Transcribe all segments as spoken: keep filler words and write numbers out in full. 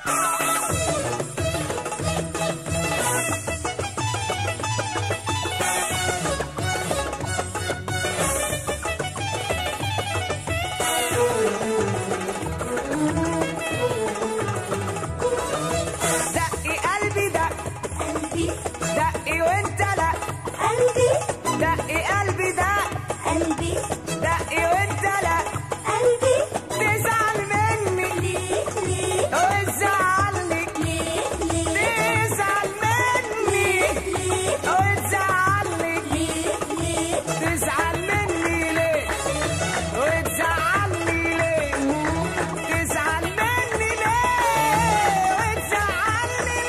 دقي وانت لا قلبي، دقي قلبي دق قلبي، دقي وانت لا قلبي، تزعل مني ليه ليه وتزعلني ليه ليه، تزعل مني ليه وتزعلني ليه ليه، تزعل مني ليه وتزعلني ليه، تزعل مني ليه وتزعلني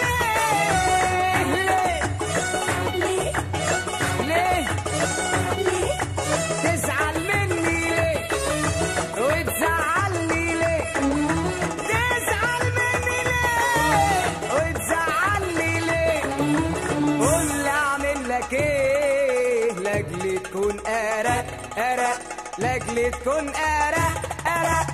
ليه، تزعل مني ليه وتزعلني ليه، تزعل مني ليه وتزعلني ليه، قول لي اعمل لك ايه لاجل تكون ارق ارق، لاجل تكون ارق ارق.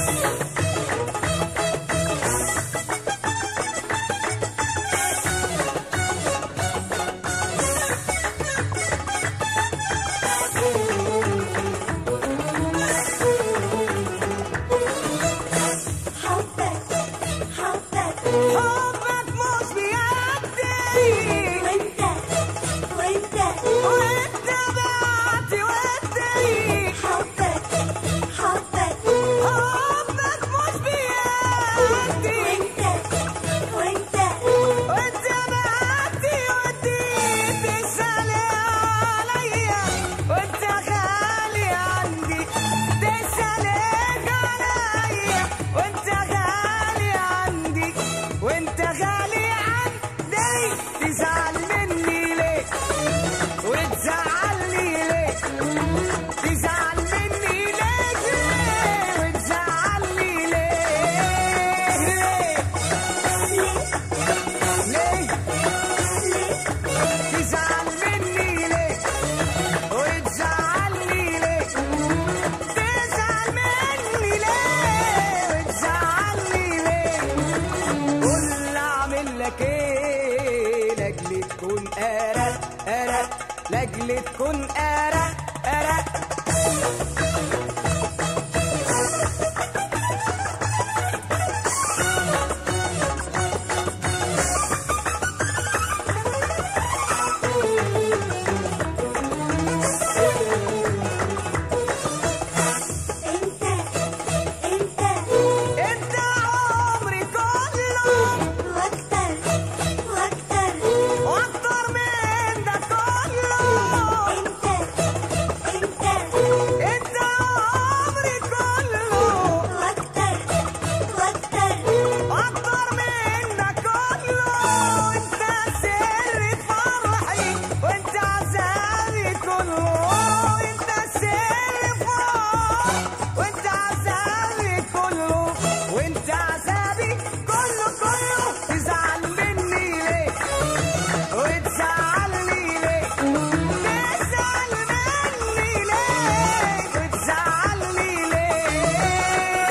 حبك مش بيدي، وانت وانت وانت بعتي ودي، حبك حبك حبك مش بيدي، وانت وانت وانت بعتي ودي، تسألي عليا وانت غالي عندي، تسألي عليا وانت غالي عندي، وانت غالي عندي، تزعل مني ليه وتزعلني ليه، تزعل مني ليه وتزعلني ليه ليه ليه، تزعل مني ليه وتزعلني ليه، تزعل مني ليه وتزعلني ليه، قول لي اعمل لك ايه لاجل تكون ارق ارق، لاجل تكون ارق ارق. انت انت انت عمري كله واكتر واكتر واكتر من ده كله، انت انت انت عمري كله واكتر واكتر واكتر من ده كله، انت سر فرحي وانت عذابي كله، انت سر فرحي وانت عذابي كله، وانت عذابي كله كله، تزعل مني ليه وتزعلني ليه، تزعل مني ليه وتزعلني ليه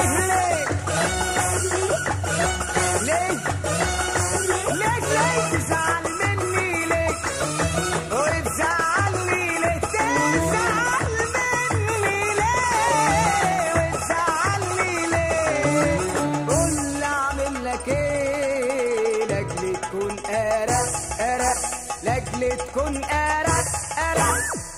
ليه ليه ليه، تزعل مني ليه وتزعلني ليه، تزعل مني ليه وتزعلني ليه، قول لي اعمل لك ايه لاجل تكون ارق ارق، لاجل تكون ارق ارق.